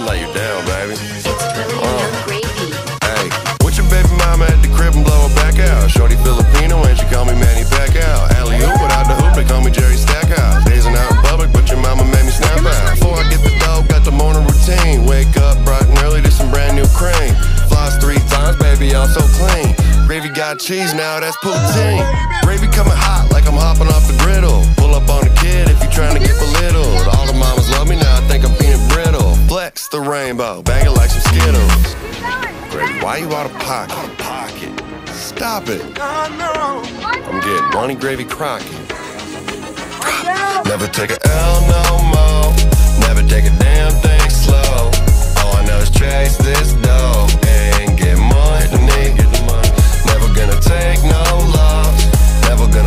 lay you down, baby. It's really Young Gravy. Hey, with your baby mama at the crib and blow her back out. Shorty Filipino and she call me Manny Pacquiao. Alley-oop without the hoop, they call me Jerry Stackhouse. Dazing out in public, but your mama made me snap out. Before I get the dough, got the morning routine. Wake up bright and early to some brand new cream. Floss 3 times, baby, I'm so clean. Gravy got cheese now, that's poutine. Gravy coming hot like I'm hopping off the griddle. Pull up on the kid if you trying to get belittled. All the mamas love me now, I think I'm peanut brittle. Flex the rainbow, bang it like some Skittles. Gravy, why you out of pocket? Stop it. I'm getting money, Gravy Crockett. Never take a L no more. Never take a damn thing slow. All I know is chase this dough and get money. Never gonna take no loss. Never gonna